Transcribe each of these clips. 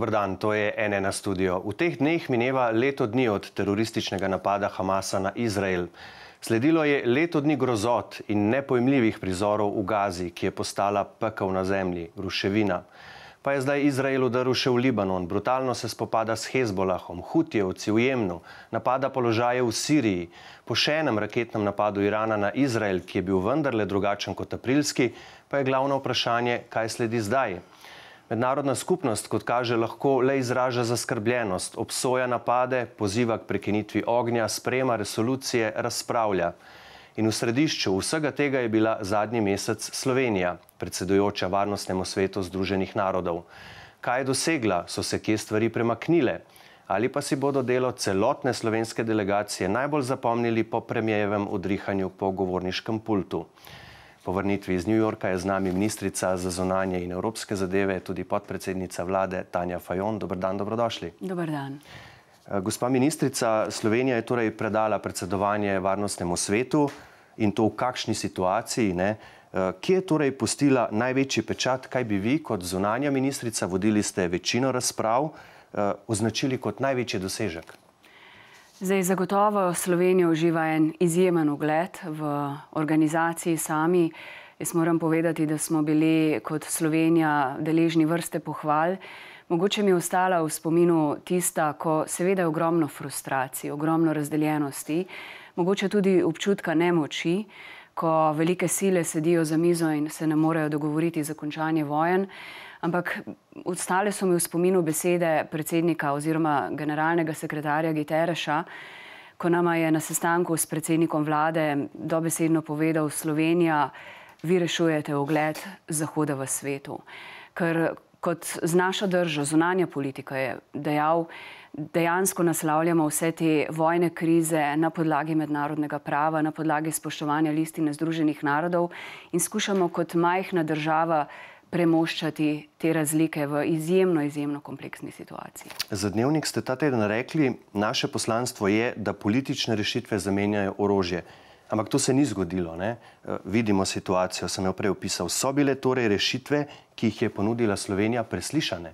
Dober dan, to je NN studio. V teh dneh mineva leto dni od terorističnega napada Hamasa na Izrael. Sledilo je leto dni grozot in nepojmljivih prizorov v Gazi, ki je postala pekel na zemlji, ruševina. Pa je zdaj Izrael udaril še v Libanon, brutalno se spopada s Hezbolahom, Hutijevci v Jemnu, napada položaje v Siriji. Po še enem raketnem napadu Irana na Izrael, ki je bil vendarle drugačen kot aprilski, pa je glavno vprašanje, kaj sledi zdaj. Mednarodna skupnost, kot kaže, lahko le izraža zaskrbljenost, obsoja napade, poziva k prekinitvi ognja, sprejema resolucije, razpravlja. In v središču vsega tega je bila zadnji mesec Slovenija, predsedujoča Varnostnemu svetu Združenih narodov. Kaj je dosegla? So se kje stvari premaknile? Ali pa si bodo delo celotne slovenske delegacije najbolj zapomnili po premijevem udrihanju po govorniškem pultu? Po vrnitvi iz New Yorka je z nami ministrica za zunanje in evropske zadeve, tudi podpredsednica vlade Tanja Fajon. Dober dan, dobrodošli. Dober dan. Gospa ministrica, Slovenija je torej predala predsedovanje Varnostnemu svetu in to v kakšni situaciji, ne? Kje je torej pustila največji pečat, kaj bi vi kot zunanja ministrica, vodili ste večino razprav, označili kot največji dosežek? Zdaj, zagotovo Slovenija uživa en izjemen ugled v organizaciji sami. Jaz moram povedati, da smo bili kot Slovenija deležni vrste pohval. Mogoče mi je ostala v spominu tista, ko seveda je ogromno frustracij, ogromno razdeljenosti, mogoče tudi občutka nemoči, ko velike sile sedijo za mizo in se ne morejo dogovoriti za končanje vojen. Ampak ostale so mi v spominu besede predsednika oziroma generalnega sekretarja Guterresa, ko nama je na sestanku s predsednikom vlade dobesedno povedal: Slovenija, vi rešujete ugled Zahoda v svetu. Ker kot z našo držo, zunanja politika je dejal, dejansko naslavljamo vse te vojne krize na podlagi mednarodnega prava, na podlagi spoštovanja listine Združenih narodov in skušamo kot majhna država premoščati te razlike v izjemno kompleksni situaciji. Za Dnevnik ste ta teden rekli, naše poslanstvo je, da politične rešitve zamenjajo orožje. Ampak to se ni zgodilo, ne? Vidimo situacijo, sem jo prej opisal. So bile torej rešitve, ki jih je ponudila Slovenija, preslišane?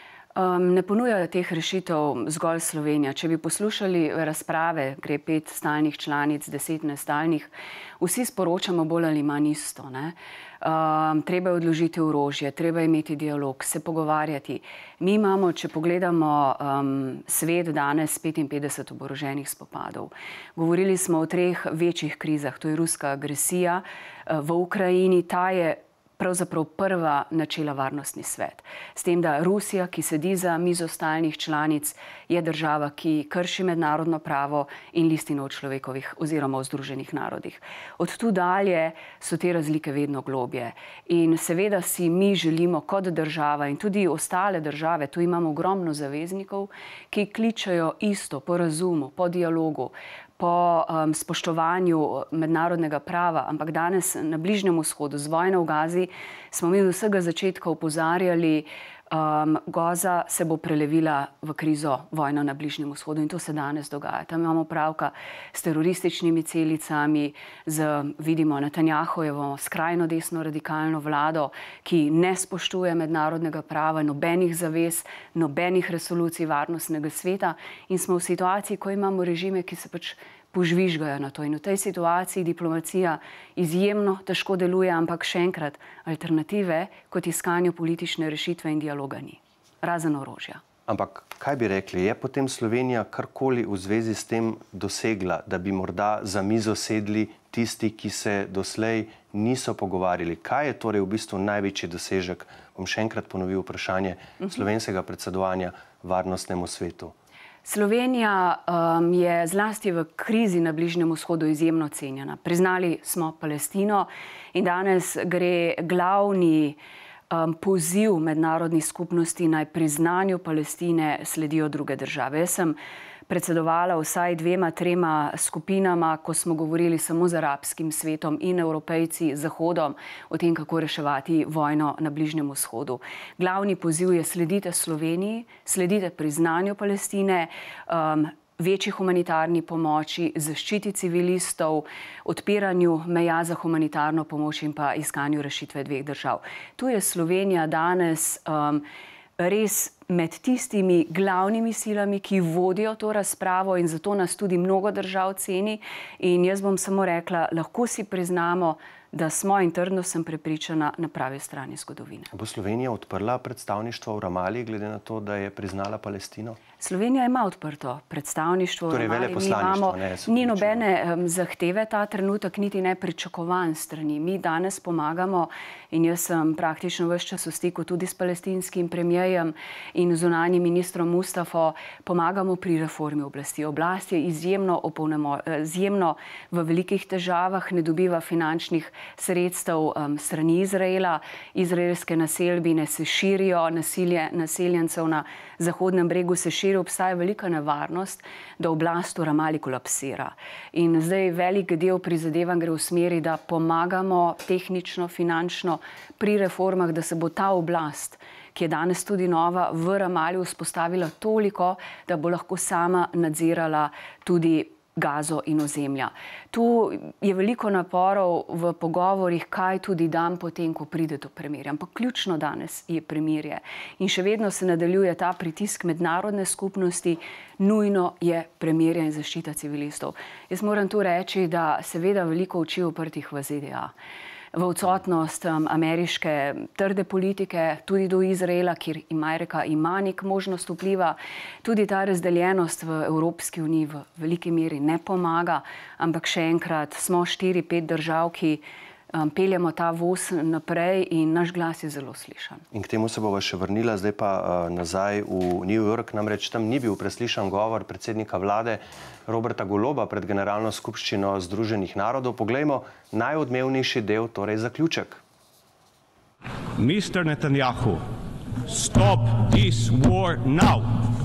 Ne ponuja teh rešitev zgolj Slovenija. Če bi poslušali razprave, gre 5 stalnih članic, 10 nestalnih, vsi sporočamo bolj ali manj isto, ne? Treba je odložiti orožje, treba je imeti dialog, se pogovarjati. Mi imamo, če pogledamo svet danes, 55 oboroženih spopadov. Govorili smo o 3 večjih krizah, to je ruska agresija v Ukrajini, ta je pravzaprav prva načela Varnostni svet. S tem, da Rusija, ki sedi za mizo stalnih članic, je država, ki krši mednarodno pravo in listino o človekovih oziroma o Združenih narodih. Od tu dalje so te razlike vedno globje. In seveda si mi želimo kot država in tudi ostale države, tu imamo ogromno zaveznikov, ki kličejo isto po razumu, po dialogu, po spoštovanju mednarodnega prava, ampak danes na Bližnjem vzhodu z vojno v Gazi smo mi od vsega začetka opozarjali, Gaza se bo prelevila v krizo vojno na Bližnjem vzhodu in to se danes dogaja. Tam imamo pravka s terorističnimi celicami, vidimo Netanjahujevo skrajno desno radikalno vlado, ki ne spoštuje mednarodnega prava, nobenih zavez, nobenih resolucij Varnostnega sveta in smo v situaciji, ko imamo režime, ki se pač požvižgajo na to. In v tej situaciji diplomacija izjemno težko deluje, ampak še enkrat, alternative kot iskanju politične rešitve in dialoga ni. Razen orožja. Ampak kaj bi rekli, je potem Slovenija karkoli v zvezi s tem dosegla, da bi morda za mizo sedli tisti, ki se doslej niso pogovarjali? Kaj je torej v bistvu največji dosežek? Bom še enkrat ponovil vprašanje slovenskega predsedovanja Varnostnemu svetu. Slovenija je zlasti v krizi na Bližnjem vzhodu izjemno cenjena. Priznali smo Palestino in danes gre glavni poziv mednarodni skupnosti naj priznanju Palestine sledijo druge države. Jaz sem predsedovala vsaj 2-3 skupinama, ko smo govorili samo z arabskim svetom in Evropejci Zahodom o tem, kako reševati vojno na Bližnjem vzhodu. Glavni poziv je: sledite Sloveniji, sledite priznanju Palestine, večji humanitarni pomoči, zaščiti civilistov, odpiranju meja za humanitarno pomoč in pa iskanju rešitve 2 držav. Tu je Slovenija danes res med tistimi glavnimi silami, ki vodijo to razpravo in zato nas tudi mnogo držav ceni. In jaz bom samo rekla, lahko si priznamo, da smo in trdno sem prepričana na pravi strani zgodovine. Bo Slovenija odprla predstavništvo v Ramali, glede na to, da je priznala Palestino? Slovenija ima odprto predstavništvo v Ramali. Ni nobene zahteve ta trenutek, niti ne pričakovan strani. Mi danes pomagamo in jaz sem praktično ves čas v stiku tudi s palestinskim premijerjem in zunanjim ministrom Mustafo, pomagamo pri reformi oblasti. Oblast je izjemno v velikih težavah, ne dobiva finančnih sredstev strani Izraela. Izraelske naselbine se širijo, nasilje naseljencev na Zahodnem bregu se širi, obstaja velika nevarnost, da oblast v Ramali kolapsira. In zdaj velik del prizadevanj gre v smeri, da pomagamo tehnično, finančno pri reformah, da se bo ta oblast, ki je danes tudi nova, v Ramali vzpostavila toliko, da bo lahko sama nadzirala tudi Gazo in ozemlja. Tu je veliko naporov v pogovorih, kaj tudi dan potem, ko pride do premirja. Ampak ključno danes je premirje. In še vedno se nadaljuje ta pritisk mednarodne skupnosti, nujno je premirje in zaščita civilistov. Jaz moram tu reči, da seveda veliko oči uprtih v ZDA. V odsotnost ameriške trde politike, tudi do Izraela, kjer Amerika ima nek možnost vpliva. Tudi ta razdeljenost v Evropski uniji v veliki meri ne pomaga, ampak še enkrat smo 4-5 držav, ki peljemo ta voz naprej in naš glas je zelo slišan. In k temu se bova še vrnila, zdaj pa nazaj v New York, namreč tam ni bil preslišan govor predsednika vlade Roberta Goloba pred Generalno skupščino Združenih narodov. Poglejmo najodmevnejši del, torej zaključek. Mr. Netanyahu, stop this war now!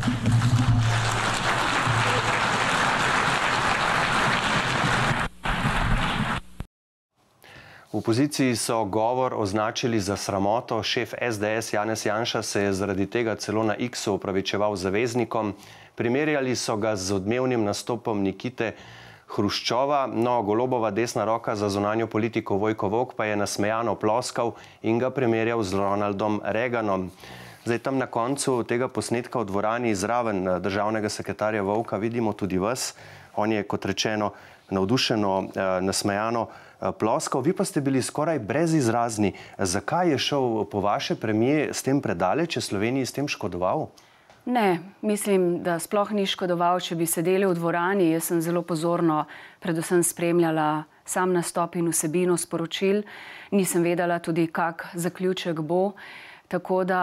V opoziciji so govor označili za sramoto. Šef SDS Janez Janša se je zaradi tega celo na X-u opravičeval zaveznikom. Primerjali so ga z odmevnim nastopom Nikite Hruščova. No, Golobova desna roka za zunanjo politiko Vojko Volk pa je nasmejano ploskal in ga primerjal z Ronaldom Reaganom. Zdaj tam na koncu tega posnetka v dvorani zraven državnega sekretarja Volka vidimo tudi vas. On je, kot rečeno, navdušeno, nasmejano ploskal. Vi pa ste bili skoraj brezizrazni. Zakaj je šel po vaše premijer s tem predaleč, je Sloveniji s tem škodoval? Ne, mislim, da sploh ni škodoval, če bi sedeli v dvorani. Jaz sem zelo pozorno predvsem spremljala sam nastop in vsebino sporočil. Nisem vedela tudi, kak zaključek bo. Tako da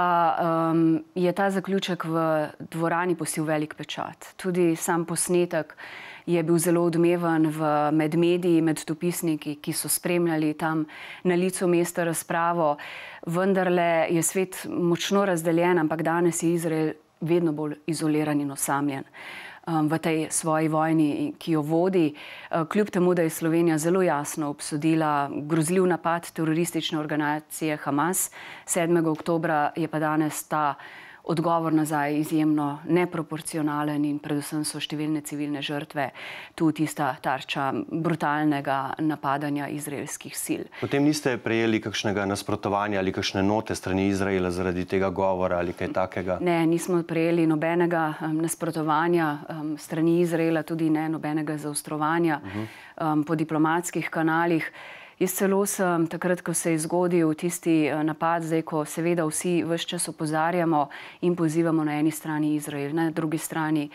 je ta zaključek v dvorani pustil velik pečat. Tudi sam posnetek je bil zelo odmeven med mediji, med dopisniki, ki so spremljali tam na licu mesta razpravo. Vendarle je svet močno razdeljen, ampak danes je Izrael vedno bolj izoliran in osamljen v tej svoji vojni, ki jo vodi. Kljub temu, da je Slovenija zelo jasno obsodila grozljiv napad teroristične organizacije Hamas 7. oktobra, je pa danes ta odgovor nazaj izjemno neproporcionalen in predvsem so številne civilne žrtve tu tista tarča brutalnega napadanja izraelskih sil. Potem niste prejeli kakšnega nasprotovanja ali kakšne note strani Izraela zaradi tega govora ali kaj takega? Ne, nismo prejeli nobenega nasprotovanja strani Izraela, tudi ne nobenega zaostrovanja po diplomatskih kanalih. Jaz celo sem takrat, ko se je zgodil tisti napad, zdaj, ko seveda vsi ves čas opozarjamo in pozivamo na eni strani Izrael, na drugi strani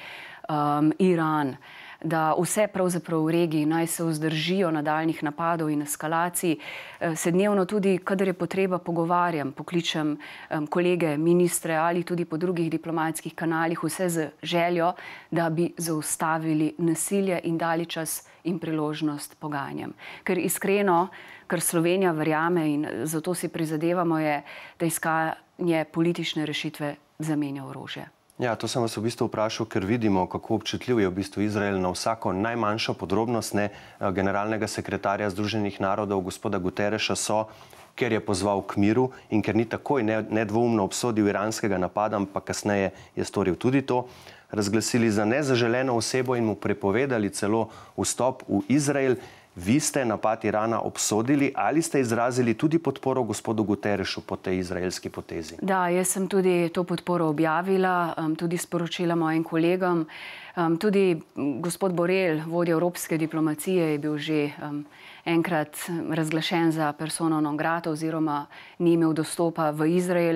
Iran, da vse pravzaprav v regiji naj se vzdržijo nadaljnjih napadov in eskalacij. Se dnevno tudi, kadar je potreba, pogovarjam, pokličem kolege, ministre ali tudi po drugih diplomatskih kanalih, vse z željo, da bi zaustavili nasilje in dali čas in priložnost pogajanjem. Ker iskreno, kar Slovenija verjame in zato si prizadevamo, je, da iskanje politične rešitve zamenja orožje. Ja, to sem vas v bistvu vprašal, ker vidimo, kako občutljiv je v bistvu Izrael na vsako najmanjšo podrobnost generalnega sekretarja Združenih narodov, gospoda Guterreša, ker je pozval k miru in ker ni takoj nedvoumno obsodil iranskega napada, ampak kasneje je storil tudi to, razglasili za nezaželeno osebo in mu prepovedali celo vstop v Izrael. Vi ste napad Irana obsodili ali ste izrazili tudi podporo gospodu Guterresu po tej izraelski potezi? Da, jaz sem tudi to podporo objavila, tudi sporočila mojim kolegom. Tudi gospod Borrell, vodja evropske diplomacije, je bil že enkrat razglašen za persona non grata oziroma ni imel dostopa v Izrael.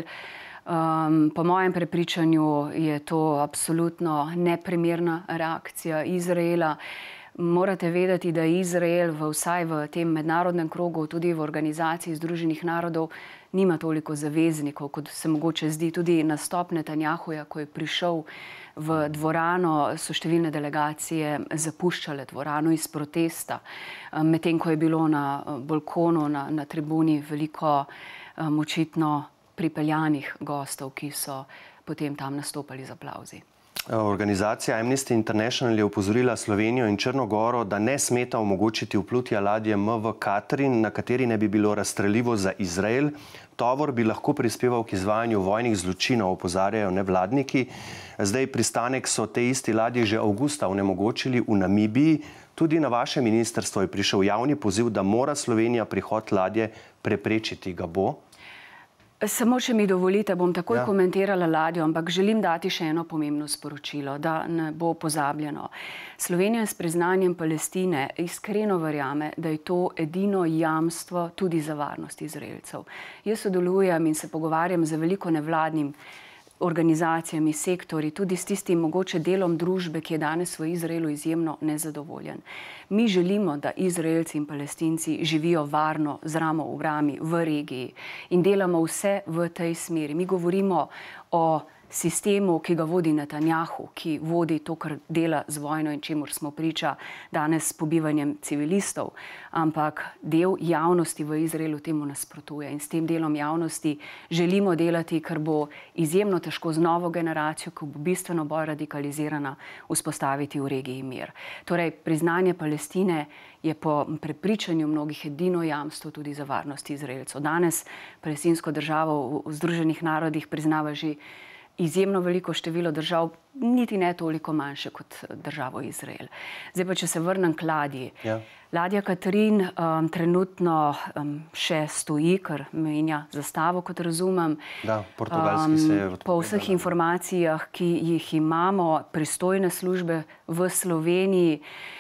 Po mojem prepričanju je to absolutno neprimerna reakcija Izraela. Morate vedeti, da Izrael vsaj v tem mednarodnem krogu, tudi v organizaciji Združenih narodov, nima toliko zaveznikov, kot se mogoče zdi. Tudi nastop Netanjahuja, ko je prišel v dvorano, so številne delegacije zapuščale dvorano iz protesta, medtem ko je bilo na balkonu, na tribuni veliko očitno pripeljanih gostov, ki so potem tam nastopali z aplavzi. Organizacija Amnesty International je opozorila Slovenijo in Črno goro, da ne smeta omogočiti vplutja ladje MV Katrin, na kateri ne bi bilo razstrelivo za Izrael. Tovor bi lahko prispeval k izvajanju vojnih zločinov, opozarjajo nevladniki. Zdaj pristanek so te isti ladje že avgusta onemogočili v Namibiji. Tudi na vaše ministrstvo je prišel javni poziv, da mora Slovenija prihod ladje preprečiti. Ga bo? Samo, če mi dovolite, bom takoj komentirala ladjo, ampak želim dati še eno pomembno sporočilo, da ne bo pozabljeno. Slovenija s priznanjem Palestine iskreno verjame, da je to edino jamstvo tudi za varnost Izraelcev. Jaz sodelujem in se pogovarjam z veliko nevladnim organizacijami, sektorji, tudi s tistim mogoče delom družbe, ki je danes v Izraelu izjemno nezadovoljen. Mi želimo, da Izraelci in Palestinci živijo varno, z ramo v rami, v regiji in delamo vse v tej smeri. Mi govorimo o sistemu, ki ga vodi Netanjahu, ki vodi to, kar dela z vojno in čemur smo priča danes s pobivanjem civilistov, ampak del javnosti v Izraelu temu nasprotuje in s tem delom javnosti želimo delati, kar bo izjemno težko z novo generacijo, ki bo bistveno bolj radikalizirana, vzpostaviti v regiji mir. Torej, priznanje Palestine je po prepričanju mnogih edino jamstvo tudi za varnost Izraelcev. Danes palestinsko državo v Združenih narodih priznava že izjemno veliko število držav, niti ne toliko manjše kot državo Izrael. Zdaj pa, če se vrnem k ladji. Ladja Katrin trenutno še stoji, ker menja zastavo, kot razumem. Da, portugalski se je odpovedala. Po vseh informacijah, ki jih imamo, pristojne službe v Sloveniji,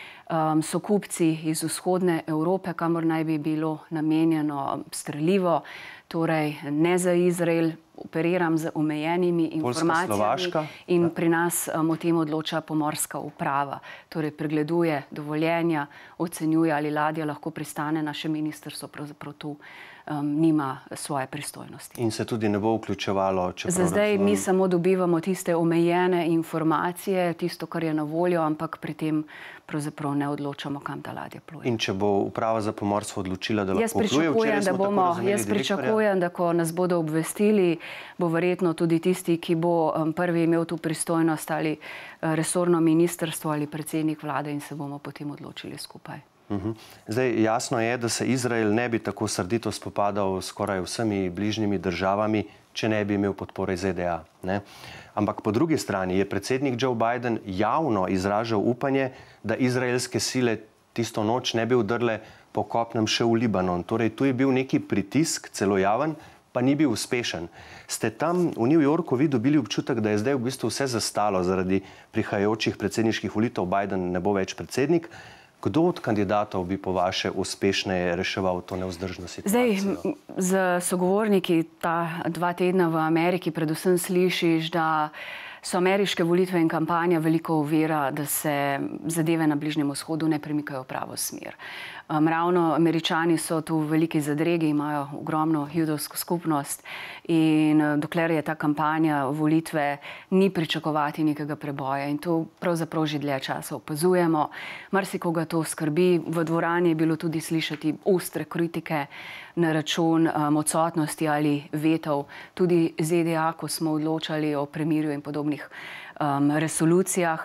so kupci iz vzhodne Evrope, kamor naj bi bilo namenjeno strelivo, torej ne za Izrael, operiram z omejenimi informacijami in pri nas o tem odloča pomorska uprava. Torej pregleduje dovoljenja, ocenjuje, ali ladja lahko pristane, naše ministrstvo pravzaprav tu nima svoje pristojnosti. In se tudi ne bo vključevalo? Za zdaj mi samo dobivamo tiste omejene informacije, tisto, kar je na voljo, ampak pri tem pravzaprav ne odločamo, kam ta ladja pluje. In če bo uprava za pomorstvo odločila, da lahko pluje, jaz pričakujem, da ko nas bodo obvestili, bo verjetno tudi tisti, ki bo prvi imel tu pristojnost, ali resorno ministrstvo ali predsednik vlade, in se bomo potem odločili skupaj. Zdaj, jasno je, da se Izrael ne bi tako srdito spopadal skoraj vsemi bližnjimi državami, če ne bi imel podpore ZDA. Ampak po drugi strani je predsednik Joe Biden javno izražal upanje, da izraelske sile tisto noč ne bi vdrle po kopnem še v Libanon. Torej, tu je bil neki pritisk, celo javen, pa ni bil uspešen. Ste tam v New Yorku vi dobili občutek, da je zdaj v bistvu vse zastalo zaradi prihajajočih predsedniških volitev, Biden ne bo več predsednik? Kdo od kandidatov bi po vaše uspešneje reševal to nevzdržno situacijo? Zdaj, z sogovorniki ta 2 tedna v Ameriki predvsem slišiš, da so ameriške volitve in kampanja veliko ovira, da se zadeve na Bližnjem vzhodu ne premikajo v pravo smer. Ravno Američani so tu v veliki zadregi, imajo ogromno judovsko skupnost in dokler je ta kampanja, volitve, ni pričakovati nekega preboja. In to pravzaprav že dlje časa opazujemo. Marsikoga to skrbi. V dvorani je bilo tudi slišati ostre kritike na račun odsotnosti ali vetov. Tudi ZDA, ko smo odločali o premirju in podobnih resolucijah.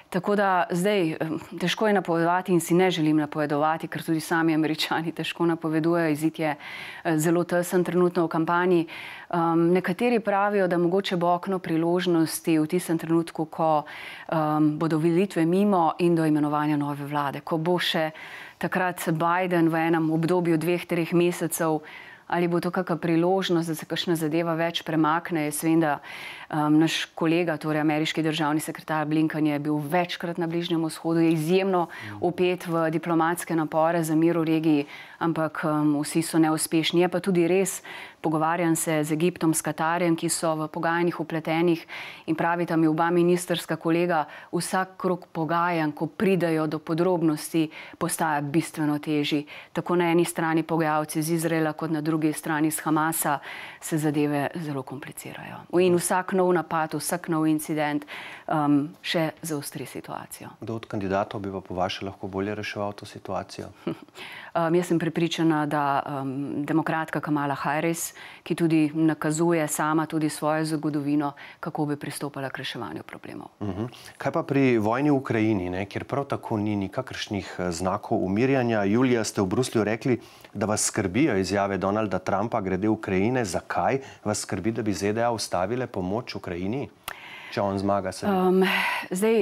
Tako da zdaj težko je napovedovati in si ne želim napovedovati, ker tudi sami Američani težko napovedujejo, izid je zelo tesen trenutno v kampanji. Nekateri pravijo, da mogoče bo okno priložnosti v tistem trenutku, ko bodo volitve mimo in do imenovanja nove vlade, ko bo še takrat Biden v enem obdobju 2-3 mesecev. Ali bo to kakšna priložnost, da se kakšna zadeva več premakne? Jaz vem, da naš kolega, torej ameriški državni sekretar Blinken, je bil večkrat na Bližnjem vzhodu, je izjemno vpet v diplomatske napore za mir v regiji, ampak vsi so neuspešni. Je pa tudi res, pogovarjam se z Egiptom, s Katarjem, ki so v pogajanjih vpletenih in pravita mi oba ministrska kolega, vsak krog pogajanj, ko pridajo do podrobnosti, postaja bistveno težji. Tako na eni strani pogajalci z Izraela, kot na drugi strani z Hamasa, se zadeve zelo komplicirajo. In vsak nov napad, vsak nov incident še zaostri situacijo. Kdo od kandidatov bi pa po vaše lahko bolje reševal to situacijo? Jaz sem prepričana, da demokratka Kamala Harris, ki tudi nakazuje sama tudi svojo zgodovino, kako bi pristopala k reševanju problemov. Kaj pa pri vojni v Ukrajini, kjer prav tako ni nikakršnih znakov umirjanja? Julija, ste v Bruslju rekli, da vas skrbijo izjave Donalda Trumpa glede Ukrajine. Zakaj vas skrbi, da bi ZDA ustavile pomoč Ukrajini, če on zmaga? Zdaj,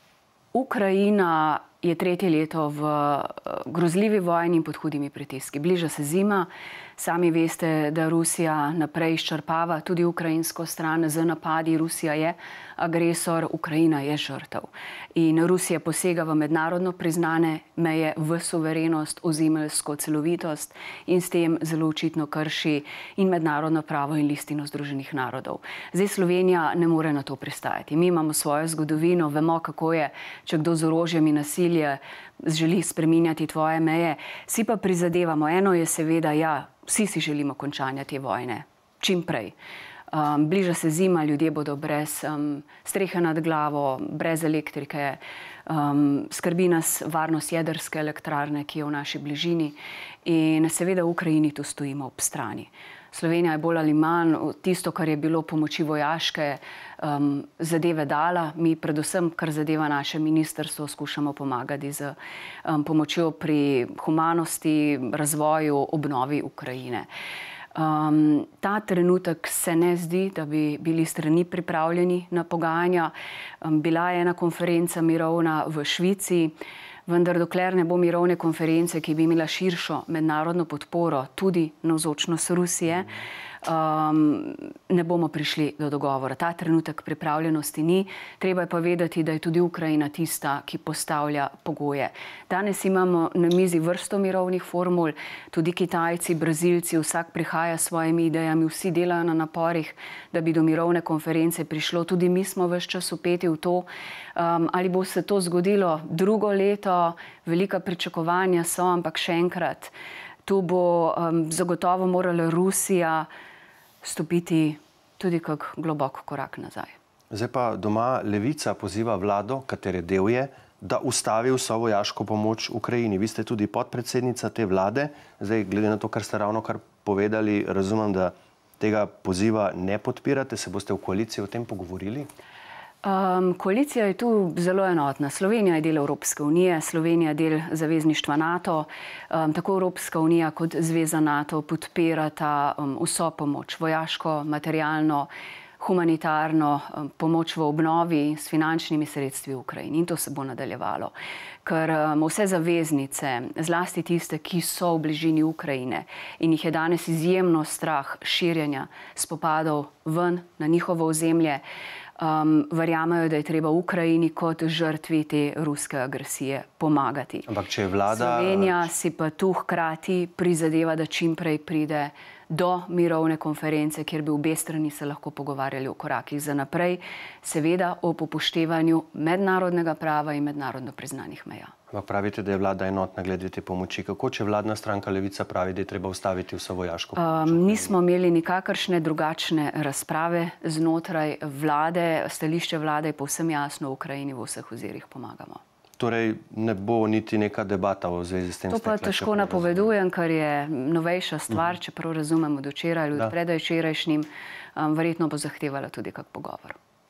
Ukrajina je 3. leto v grozljivi vojni in pod hudimi pritiski. Bliža se zima. Sami veste, da Rusija naprej izčrpava tudi ukrajinsko stran z napadi. Rusija je agresor, Ukrajina je žrtev. In Rusija posega v mednarodno priznane meje, v suverenost, ozemeljsko celovitost in s tem zelo očitno krši in mednarodno pravo in listino Združenih narodov. Zdaj Slovenija ne more na to pristajati. Mi imamo svojo zgodovino, vemo, kako je, če kdo z orožjem in nasilje želi spreminjati tvoje meje. Si pa prizadevamo. Eno je seveda, vsi si želimo končanja te vojne. Čim prej. Bliža se zima, ljudje bodo brez strehe nad glavo, brez elektrike. Skrbi nas varnost jedrske elektrarne, ki je v naši bližini. In seveda v Ukrajini tu stojimo ob strani. Slovenija je bolj ali manj tisto, kar je bilo pomoči vojaške zadeve dala. Mi predvsem, kar zadeva naše ministrstvo, skušamo pomagati z pomočjo pri humanosti, razvoju, obnovi Ukrajine. Ta trenutek se ne zdi, da bi bili strani pripravljeni na pogajanja. Bila je ena konferenca mirovna v Švici, vendar dokler ne bo mirovne konference, ki bi imela širšo mednarodno podporo, tudi navzočnost Rusije, ne bomo prišli do dogovora. Ta trenutek pripravljenosti ni. Treba je pa vedeti, da je tudi Ukrajina tista, ki postavlja pogoje. Danes imamo na mizi vrsto mirovnih formul, tudi Kitajci, Brazilci, vsak prihaja s svojimi idejami, vsi delajo na naporih, da bi do mirovne konference prišlo. Tudi mi smo ves čas vpeti v to. Ali bo se to zgodilo drugo leto, velika pričakovanja so, ampak še enkrat, tu bo zagotovo morala Rusija stopiti tudi kak globok korak nazaj. Zdaj pa doma Levica poziva vlado, katere del je, da ustavi vso vojaško pomoč Ukrajini. Vi ste tudi podpredsednica te vlade. Zdaj, glede na to, kar ste ravnokar povedali, razumem, da tega poziva ne podpirate. Se boste v koaliciji o tem pogovorili? Koalicija je tu zelo enotna. Slovenija je del Evropske unije, Slovenija je del zavezništva NATO. Tako Evropska unija kot zveza NATO podpirata vso pomoč, vojaško, materialno, humanitarno, pomoč v obnovi s finančnimi sredstvi v Ukrajini. In to se bo nadaljevalo. Ker vse zaveznice, zlasti tiste, ki so v bližini Ukrajine in jih je danes izjemno strah širjenja spopadov ven na njihovo ozemlje, verjamejo, da je treba Ukrajini kot žrtvi te ruske agresije pomagati. Ampak če je vlada... Slovenija si pa tu hkrati prizadeva, da čim prej pride do mirovne konference, kjer bi obe strani se lahko pogovarjali o korakih za naprej, seveda ob upoštevanju mednarodnega prava in mednarodno priznanih meja. Ampak pravite, da je vlada enotna glede te pomoči. Kako, če vladna stranka Levica pravi, da je treba ustaviti vso vojaško pomoč? Nismo imeli nikakršne drugačne razprave znotraj vlade. Stališče vlade je povsem jasno, v Ukrajini v vseh ozirih pomagamo. Torej ne bo niti neka debata v zvezi s tem? To pa težko napovedujem, ker je novejša stvar, čeprav razumem od včeraj ali od predvčerajšnjim, verjetno bo zahtevala tudi kak pogovor.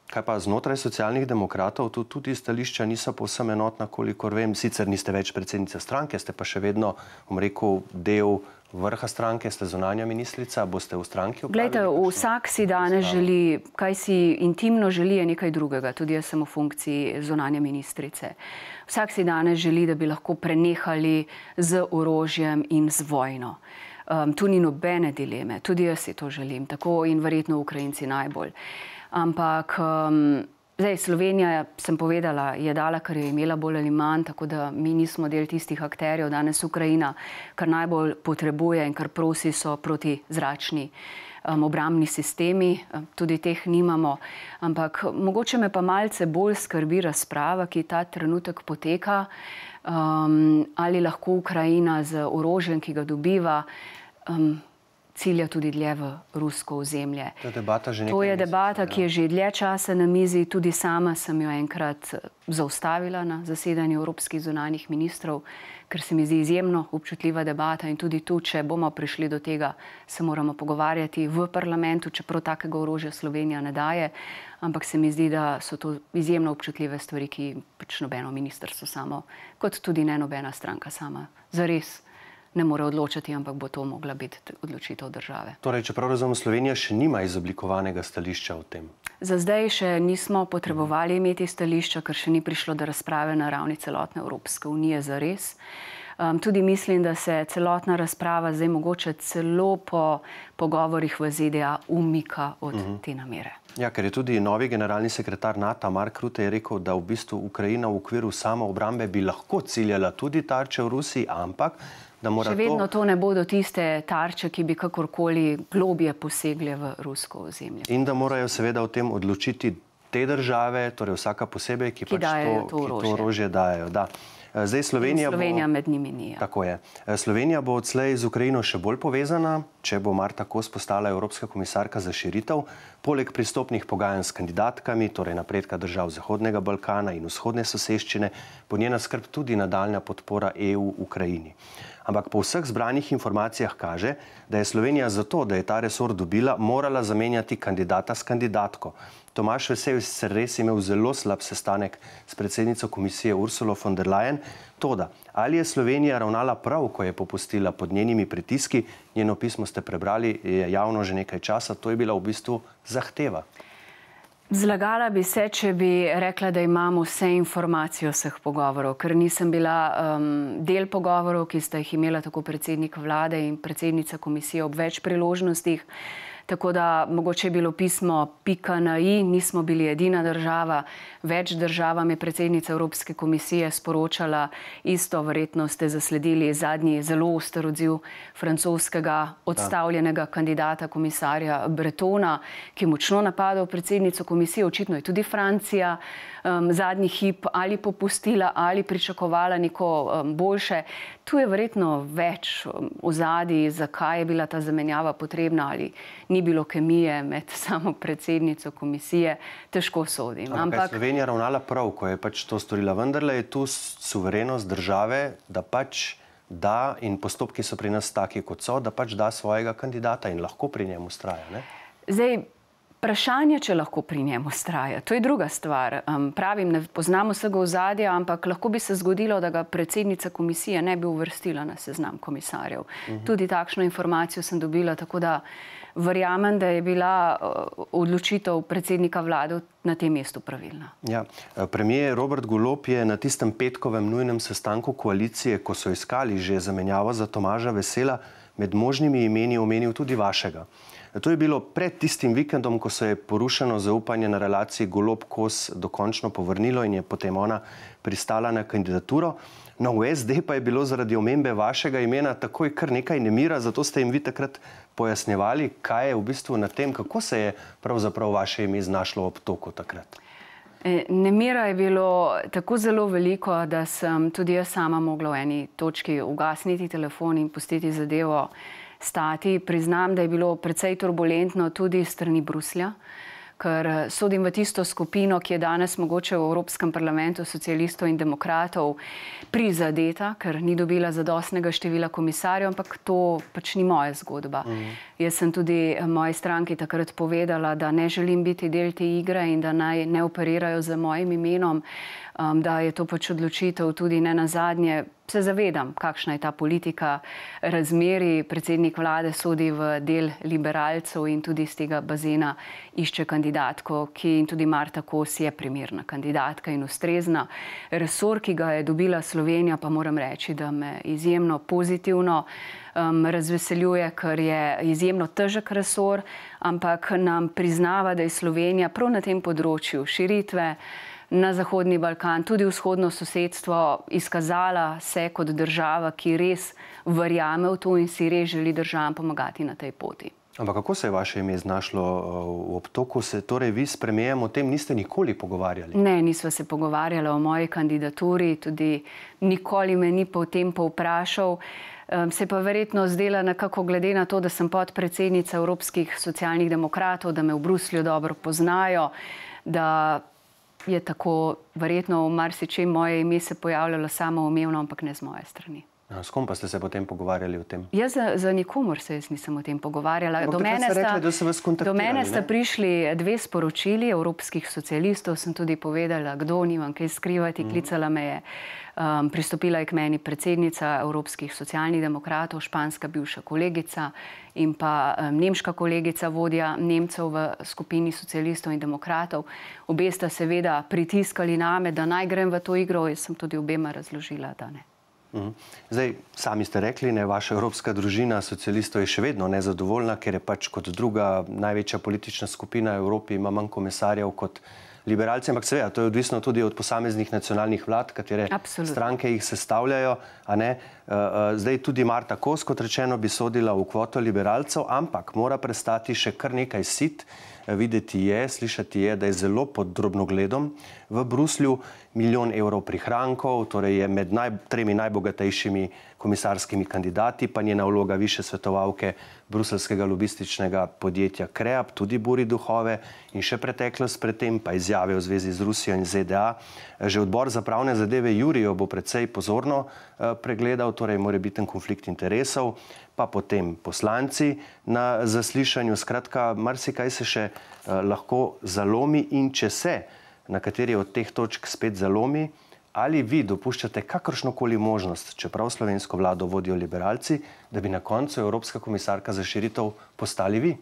Kaj pa znotraj Socialnih demokratov, tu tudi stališča niso povsem enotna, kolikor vem. Sicer niste več predsednica stranke, ste pa še vedno, bom rekel, del vrha stranke, ste zunanja ministrica, boste v stranki opravili? Glejte, vsak si danes želi, kaj si intimno želi, je nekaj drugega. Tudi jaz sem v funkciji zunanje ministrice. Vsak si danes želi, da bi lahko prenehali z orožjem in z vojno. Tu ni nobene dileme, tudi jaz si to želim, tako in verjetno Ukrajinci najbolj. Ampak zdaj Slovenija, sem povedala, je dala, kar je imela bolj ali manj, tako da mi nismo del tistih akterjev. Danes Ukrajina, kar najbolj potrebuje in kar prosi, so protizračni obrambni sistemi, tudi teh nimamo. Ampak mogoče me pa malce bolj skrbi razprava, ki ta trenutek poteka, ali lahko Ukrajina z orožjem, ki ga dobiva, cilja tudi dlje v rusko ozemlje. To je debata, ki je že dlje časa na mizi. Tudi sama sem jo enkrat zaustavila na zasedanju evropskih zunanjih ministrov, ker se mi zdi izjemno občutljiva debata in tudi tu, če bomo prišli do tega, se moramo pogovarjati v parlamentu, čeprav takega orožja Slovenija ne daje, ampak se mi zdi, da so to izjemno občutljive stvari, ki pač nobeno ministrstvo samo, kot tudi ne nobena stranka sama zares ne more odločati, ampak bo to mogla biti odločitev države. Torej, čeprav razumem, Slovenija še nima izoblikovanega stališča o tem? Za zdaj še nismo potrebovali imeti stališča, ker še ni prišlo do razprave na ravni celotne Evropske unije zares. Tudi mislim, da se celotna razprava zdaj mogoče celo po pogovorih v ZDA umika od te namere. Ja, ker je tudi novi generalni sekretar NATO, Mark Rutte, je rekel, da v bistvu Ukrajina v okviru samoobrambe bi lahko ciljala tudi tarče v Rusiji, ampak še vedno to ne bodo tiste tarče, ki bi kakorkoli globje posegle v rusko ozemlje. In da morajo seveda o tem odločiti te države, torej vsaka posebej, ki pač to orožje dajo. Da. Zdaj Slovenija med njimi ni. Tako je. Slovenija bo odslej z Ukrajino še bolj povezana, če bo Marta Kos postala Evropska komisarka za širitev. Poleg pristopnih pogajanj s kandidatkami, torej napredka držav Zahodnega Balkana in vzhodne soseščine, bo njena skrb tudi nadaljnja podpora EU Ukrajini. Ampak po vseh zbranih informacijah kaže, da je Slovenija zato, da je ta resor dobila, morala zamenjati kandidata s kandidatko. Tomaž Vesel je res imel zelo slab sestanek s predsednico komisije Ursulo von der Leyen. Toda, ali je Slovenija ravnala prav, ko je popustila pod njenimi pritiski? Njeno pismo ste prebrali, je javno že nekaj časa, to je bila v bistvu zahteva. Zlagala bi se, če bi rekla, da imamo vse informacije vseh pogovorov, ker nisem bila del pogovorov, ki sta jih imela tako predsednik vlade in predsednica komisije ob več priložnostih. Tako da mogoče je bilo pismo pika na i, nismo bili edina država, več državam je predsednica Evropske komisije sporočala isto, verjetno ste zasledili zadnji zelo oster odziv francoskega odstavljenega kandidata komisarja Bretona, ki je močno napadal predsednico komisije, očitno je tudi Francija zadnji hip ali popustila ali pričakovala neko boljše. Tu je verjetno več ozadij, zakaj je bila ta zamenjava potrebna ali ni bilo kemije med samo predsednico komisije, težko sodim. Ampak je Slovenija ravnala prav, ko je pač to storila. Vendarle je tu suverenost države, da pač da, in postopki so pri nas taki, kot so, da pač da svojega kandidata in lahko pri njemu vztraja, ne? Zdaj, vprašanje, če lahko pri njemu vztraja, to je druga stvar. Pravim, ne poznamo vsega ozadja, ampak lahko bi se zgodilo, da ga predsednica komisije ne bi uvrstila na seznam komisarjev. Tudi takšno informacijo sem dobila, tako da verjamem, da je bila odločitev predsednika vlade na tem mestu pravilna. Ja, premier Robert Golob je na tistem petkovem nujnem sestanku koalicije, ko so iskali že zamenjavo za Tomaža Vesela, med možnimi imeni omenil tudi vašega. To je bilo pred tistim vikendom, ko se je porušeno zaupanje na relaciji Golob-Kos dokončno povrnilo in je potem ona pristala na kandidaturo. No, v SD pa je bilo zaradi omembe vašega imena takoj kar nekaj nemira, zato ste jim vi takrat pojasnjevali, kaj je v bistvu na tem, kako se je pravzaprav vaše ime znašlo ob toku takrat. Nemira je bilo tako zelo veliko, da sem tudi jaz sama mogla v eni točki ugasniti telefon in pustiti zadevo stati. Priznam, da je bilo precej turbulentno tudi s strani Bruslja, ker sodim v tisto skupino, ki je danes mogoče v Evropskem parlamentu socialistov in demokratov prizadeta, ker ni dobila zadostnega števila komisarjev, ampak to pač ni moja zgodba. Jaz sem tudi moji stranki takrat povedala, da ne želim biti del te igre in da naj ne operirajo z mojim imenom, da je to pač odločitev tudi ne nazadnje. Se zavedam, kakšna je ta politika razmerij. Predsednik vlade sodi v del liberalcev in tudi iz tega bazena išče kandidatko, ki in tudi Marta Kos je primerna kandidatka in ustrezna. Resor, ki ga je dobila Slovenija, pa moram reči, da me izjemno pozitivno razveseljuje, ker je izjemno težek resor, ampak nam priznava, da je Slovenija prav na tem področju širitve na Zahodni Balkan, tudi vzhodno sosedstvo, izkazala se kot država, ki res verjame v to in si res želi državam pomagati na tej poti. Ampak kako se je vaše ime znašlo v obtoku? Se torej vi s premijerjem o tem niste nikoli pogovarjali? Ne, nisva se pogovarjala o moji kandidaturi, tudi nikoli me ni po tem povprašal. Se pa verjetno zdela nekako glede na to, da sem podpredsednica Evropskih socialnih demokratov, da me v Bruslju dobro poznajo, da je tako verjetno v marsičem moje ime se pojavljalo samoumevno, ampak ne z moje strani. S kom pa ste se potem pogovarjali o tem? Jaz za nikomor se jaz nisem o tem pogovarjala. Do mene sta prišli dve sporočili evropskih socialistov, sem tudi povedala, kdo, nimam kaj skrivati, klicala me je, pristopila je k meni predsednica Evropskih socialnih demokratov, španska bivša kolegica in pa nemška kolegica, vodja Nemcev v skupini socialistov in demokratov. Obe sta seveda pritiskali name, da naj grem v to igro, jaz sem tudi obema razložila, da ne. Zdaj, sami ste rekli, vaša evropska družina socialistov je še vedno nezadovoljna, ker je pač kot druga največja politična skupina v Evropi, ima manj komisarjev kot liberalci, ampak seveda, to je odvisno tudi od posameznih nacionalnih vlad, katere stranke jih sestavljajo. Zdaj tudi Marta Kos, kot rečeno, bi sodila v kvoto liberalcev, ampak mora prestati še kar nekaj sit. Videti je, slišati je, da je zelo pod drobnogledom v Bruslju, 1 milijon evrov prihrankov, torej je med tremi najbogatejšimi komisarskimi kandidati, pa njena vloga višje svetovalke bruselskega lobističnega podjetja Kreab tudi buri duhove in še preteklost pred tem, pa izjave v zvezi z Rusijo in ZDA. Že odbor za pravne zadeve Jurijo bo precej pozorno pregledal, torej morebiten konflikt interesov, pa potem poslanci na zaslišanju. Skratka, marsikaj se še lahko zalomi in če se na kateri od teh točk spet zalomi, ali vi dopuščate kakršnokoli možnost, čeprav slovensko vlado vodijo liberalci, da bi na koncu evropska komisarka za širitev postali vi?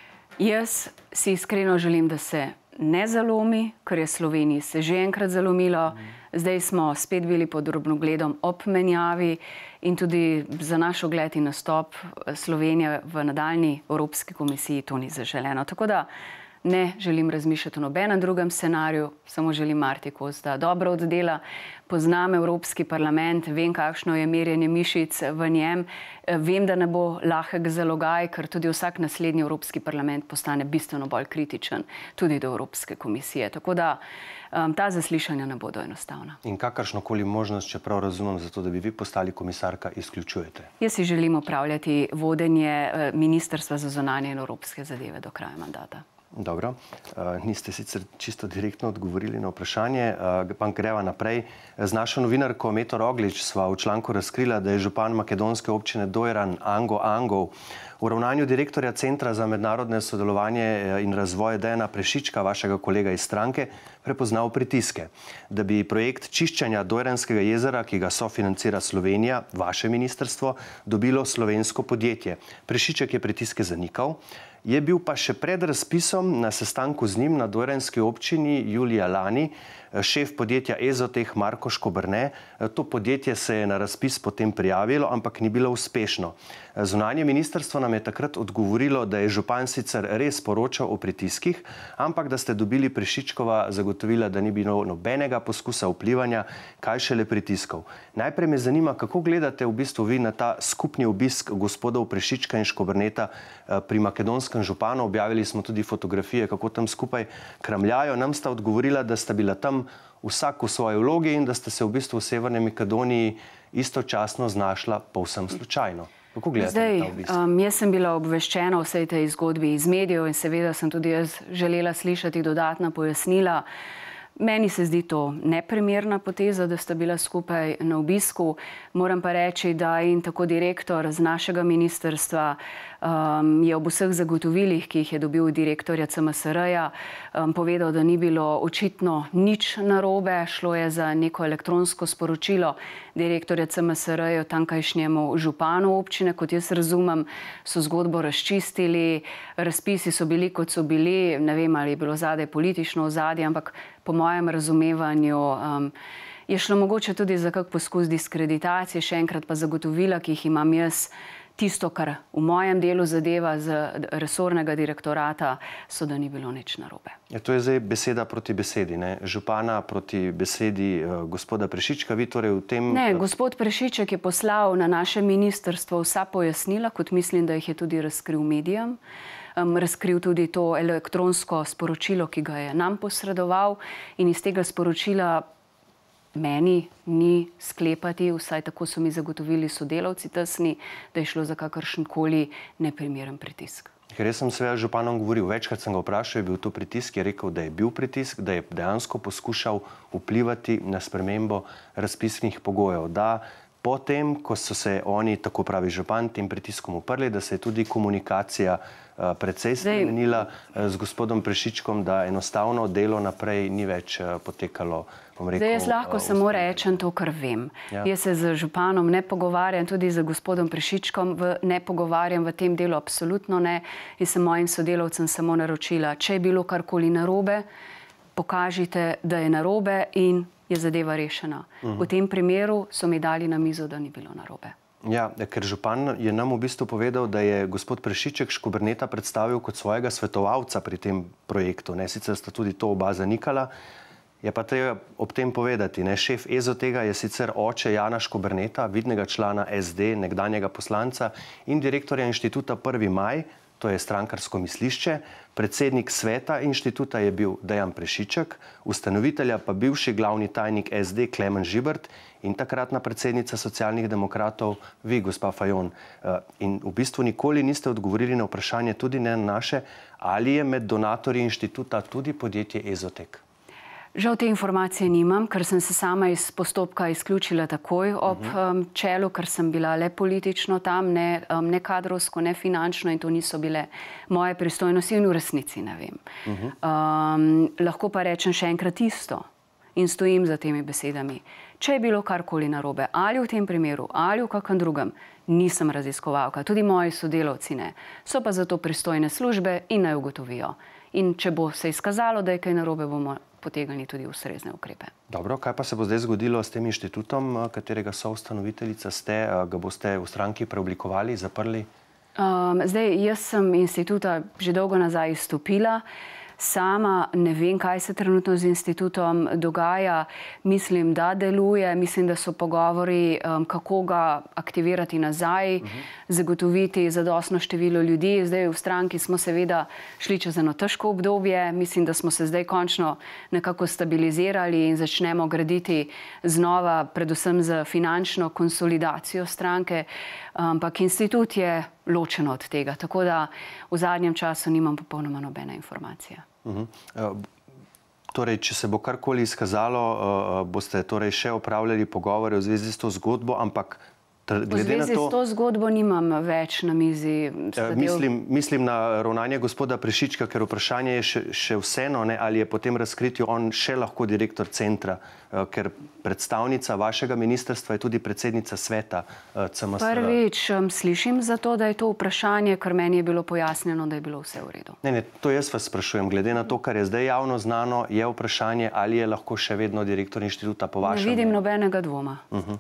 Jaz si iskreno želim, da se ne zalomi, ker je Sloveniji se že enkrat zalomilo. Zdaj smo spet bili pod drobnogledom ob menjavi in tudi za naš ogled in nastop Slovenije v nadaljnji Evropski komisiji to ni zaželeno. Tako da ne želim razmišljati o nobenem drugem scenariju, samo želim Marti Kos, da dobro oddela. Poznam Evropski parlament, vem, kakšno je merjenje mišic v njem, vem, da ne bo lahek zalogaj, ker tudi vsak naslednji Evropski parlament postane bistveno bolj kritičen, tudi do Evropske komisije. Tako da ta zaslišanja ne bodo enostavna. In kakršnokoli možnost, čeprav razumem, za to, da bi vi postali komisarka, izključujete? Jaz si želim upravljati vodenje Ministrstva za zunanje in evropske zadeve do kraja mandata. Dobro, niste sicer čisto direktno odgovorili na vprašanje, pa greva naprej. Z našo novinarko Meto Roglič sva v članku razkrila, da je župan makedonske občine Dojran Ango Angov v ravnanju direktorja Centra za mednarodne sodelovanje in razvoj Dejana Prešička, vašega kolega iz stranke, prepoznal pritiske, da bi projekt čiščenja Dojranskega jezera, ki ga sofinancira Slovenija, vaše ministrstvo, dobilo slovensko podjetje. Prešiček je pritiske zanikal. Je bil pa še pred razpisom na sestanku z njim na dojranski občini julija lani šef podjetja Ezoteh Marko Škobrne. To podjetje se je na razpis potem prijavilo, ampak ni bilo uspešno. Zunanje ministrstvo nam je takrat odgovorilo, da je župan sicer res poročal o pritiskih, ampak da ste dobili Prešičkova zagotovila, da ni bilo nobenega poskusa vplivanja, kaj šele pritiskov. Najprej me zanima, kako gledate v bistvu vi na ta skupni obisk gospodov Prešička in Škobrneta pri makedonskem županu. Objavili smo tudi fotografije, kako tam skupaj kramljajo. Nam sta odgovorila, da sta bila tam vsak v svoji vlogi in da sta se v bistvu v Severni Makedoniji istočasno znašla povsem slučajno. Kako gledate na ta obisk? Jaz sem bila obveščena o vsej tej zgodbi iz medijev in seveda sem tudi jaz želela slišati dodatna pojasnila. Meni se zdi to neprimerna poteza, da sta bila skupaj na obisku. Moram pa reči, da in tako direktor z našega ministrstva je ob vseh zagotovilih, ki jih je dobil direktorja CMSR-ja, povedal, da ni bilo očitno nič narobe. Šlo je za neko elektronsko sporočilo direktorja CMSR-ja tamkajšnjemu županu občine. Kot jaz razumem, so zgodbo razčistili, razpisi so bili, kot so bili. Ne vem, ali je bilo zadaj politično ozadje, ampak po mojem razumevanju je šlo mogoče tudi za kak poskus diskreditacije, še enkrat pa zagotovila, ki jih imam jaz, tisto, kar v mojem delu zadeva z resornega direktorata, so, da ni bilo nič narobe. Ja, to je zdaj beseda proti besedi, ne? Župana proti besedi gospoda Prešička. Vi torej v tem... Ne, gospod Prešiček je poslal na naše ministrstvo vsa pojasnila, kot mislim, da jih je tudi razkril medijem. Razkril tudi to elektronsko sporočilo, ki ga je nam posredoval, in iz tega sporočila meni ni sklepati, vsaj tako so mi zagotovili sodelavci tesni, da je šlo za kakršenkoli neprimeren pritisk. Ker jaz sem seveda županom govoril, večkrat sem ga vprašal, je bil to pritisk, je rekel, da je bil pritisk, da je dejansko poskušal vplivati na spremembo razpisnih pogojev, da potem, ko so se oni, tako pravi župan, tem pritiskom uprli, da se je tudi komunikacija precej spremenila z gospodom Prešičkom, da enostavno delo naprej ni več potekalo, bom rekel... Zdaj jaz lahko samo rečem to, kar vem. Jaz se z županom ne pogovarjam, tudi z gospodom Prešičkom ne pogovarjam v tem delu, absolutno ne. Jaz sem mojim sodelavcem samo naročila, če je bilo karkoli narobe, pokažite, da je narobe in je zadeva rešena. V tem primeru so mi dali na mizo, da ni bilo narobe. Ja, ker župan je nam v bistvu povedal, da je gospod Prešiček Škoberneta predstavil kot svojega svetovalca pri tem projektu. Sicer sta tudi to oba zanikala. Je pa treba ob tem povedati, šef EZO-tega je sicer oče Jana Škoberneta, vidnega člana SD, nekdanjega poslanca in direktorja inštituta 1. maj, to je strankarsko mislišče. Predsednik sveta inštituta je bil Dejan Prešiček, ustanovitelja pa bivši glavni tajnik SD Klemen Žibert in takratna predsednica Socialnih demokratov, vi, gospa Fajon. In v bistvu nikoli niste odgovorili na vprašanje, tudi ne na naše, ali je med donatorji inštituta tudi podjetje Ezotek. Žal te informacije nimam, ker sem se sama iz postopka izključila takoj ob čelu, ker sem bila le politično tam, ne kadrovsko, ne finančno, in to niso bile moje pristojnosti in v resnici ne vem. Lahko pa rečem še enkrat isto in stojim za temi besedami. Če je bilo karkoli narobe, ali v tem primeru, ali v kakem drugem, nisem raziskovalka, tudi moji sodelavci ne. So pa za to pristojne službe in naj ugotovijo. In če bo se izkazalo, da je kaj narobe, bomo potegnili tudi ustrezne ukrepe. Dobro, kaj pa se bo zdaj zgodilo s tem inštitutom, katerega soustanoviteljica ste? Ga boste v stranki preoblikovali, zaprli? Zdaj, jaz sem instituta že dolgo nazaj izstopila. Sama ne vem, kaj se trenutno z institutom dogaja. Mislim, da deluje, mislim, da so pogovori, kako ga aktivirati nazaj, zagotoviti zadostno število ljudi. Zdaj v stranki smo seveda šli čez eno težko obdobje. Mislim, da smo se zdaj končno nekako stabilizirali in začnemo graditi znova, predvsem z finančno konsolidacijo stranke. Ampak institut je ločen od tega, tako da v zadnjem času nimam popolnoma nobene informacije. Torej, če se bo karkoli izkazalo, boste torej še opravljali pogovore v zvezi s to zgodbo, ampak v zvezi s to zgodbo nimam več na mizi. Mislim na ravnanje gospoda Prešička, ker vprašanje je še vseeno, ali je po tem razkritju on še lahko direktor centra, ker predstavnica vašega ministrstva je tudi predsednica sveta CMSR. Prvič slišim za to, da je to vprašanje, ker meni je bilo pojasnjeno, da je bilo vse v redu. Ne, to jaz vas sprašujem. Glede na to, kar je zdaj javno znano, je vprašanje, ali je lahko še vedno direktor inštituta po vašem. Ne vidim nobenega dvoma.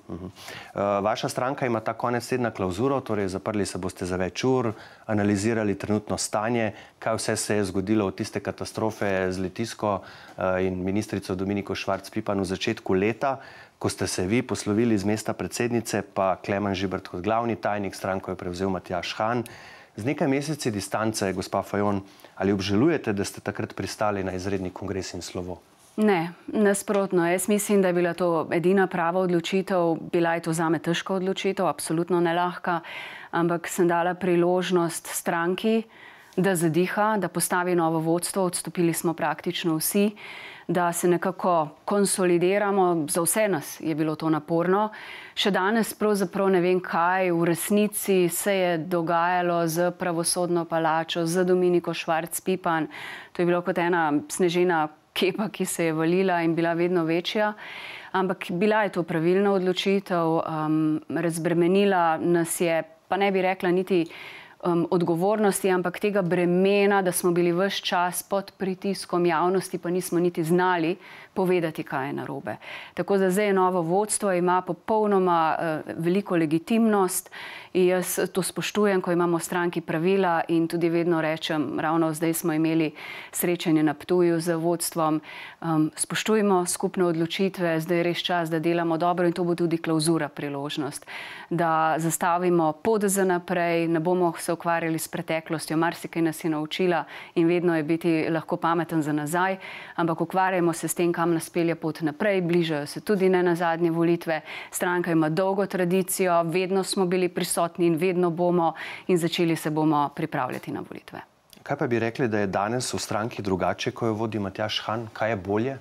Vaša stranka ima ta konec tedna klauzuro, torej zaprli se boste za več ur, analizirali trenutno stanje, kaj vse se je zgodilo od tiste katastrofe z Litijsko in ministrico Dominiko Švarc-Pipan v začetku leta, ko ste se vi poslovili z mesta predsednice, pa Klemen Žibert kot glavni tajnik, stranko je prevzel Matjaž Han. Z nekaj meseci distance, gospa Fajon, ali obžalujete, da ste takrat pristali na izredni kongres in slovo? Ne, nasprotno. Jaz mislim, da je bila to edina prava odločitev. Bila je to zame težka odločitev, absolutno ne lahka, ampak sem dala priložnost stranki, da zadiha, da postavi novo vodstvo. Odstopili smo praktično vsi, da se nekako konsolidiramo. Za vse nas je bilo to naporno. Še danes pravzaprav ne vem, kaj v resnici se je dogajalo z pravosodno palačo, z Dominiko Švarc Pipan. To je bilo kot ena snežena kepa, ki se je valila in bila vedno večja. Ampak bila je to pravilna odločitev, razbremenila nas je, pa ne bi rekla niti odgovornosti, ampak tega bremena, da smo bili ves čas pod pritiskom javnosti, pa nismo niti znali povedati, kaj je narobe. Tako da zdaj novo vodstvo ima popolnoma veliko legitimnost in jaz to spoštujem, ko imamo v stranki pravila in tudi vedno rečem, ravno zdaj smo imeli srečanje na Ptuju z vodstvom, spoštujmo skupne odločitve, zdaj je res čas, da delamo dobro in to bo tudi klauzura priložnost, da zastavimo pot za naprej, ne bomo se ukvarjali s preteklostjo, marsikaj nas je naučila in vedno je biti lahko pameten za nazaj, ampak ukvarjamo se s tem, kam nas pelje pot naprej, bližajo se tudi ne na zadnje volitve, stranka ima dolgo tradicijo, vedno smo bili prisotni in vedno bomo in začeli se bomo pripravljati na volitve. Kaj pa bi rekli, da je danes v stranki drugače, ko jo vodi Matjaž Han? Kaj je bolje?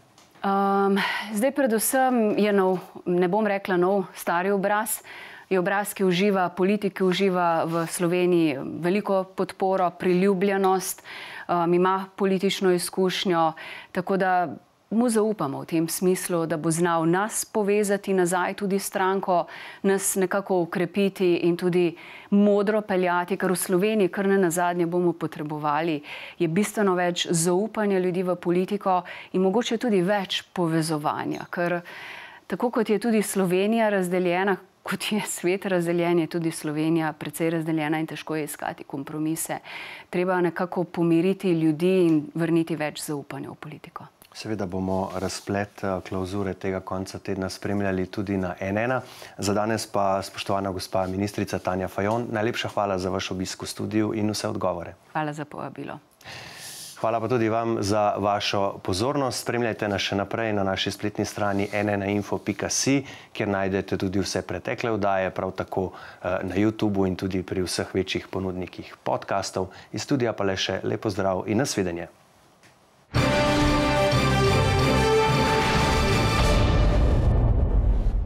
Zdaj predvsem je nov, ne bom rekla nov, stari obraz, je obraz, ki uživa, politik, ki uživa v Sloveniji veliko podporo, priljubljenost, ima politično izkušnjo, tako da mu zaupamo v tem smislu, da bo znal nas povezati nazaj tudi stranko, nas nekako ukrepiti in tudi modro peljati, kar v Sloveniji, kar ne nazadnje bomo potrebovali, je bistveno več zaupanja ljudi v politiko in mogoče tudi več povezovanja, ker tako kot je tudi Slovenija razdeljena, kot je svet razdeljen, je tudi Slovenija precej razdeljena in težko je iskati kompromise. Treba nekako pomiriti ljudi in vrniti več zaupanja v politiko. Seveda bomo razplet klauzure tega konca tedna spremljali tudi na N1. Za danes pa, spoštovana gospa ministrica Tanja Fajon, najlepša hvala za vaš obisk v studiu in vse odgovore. Hvala za povabilo. Hvala pa tudi vam za vašo pozornost. Spremljajte nas še naprej na naši spletni strani n1info.si, kjer najdete tudi vse pretekle oddaje, prav tako na YouTubu in tudi pri vseh večjih ponudnikih podcastov. Iz studia pa le še lep pozdrav in nasvidenje.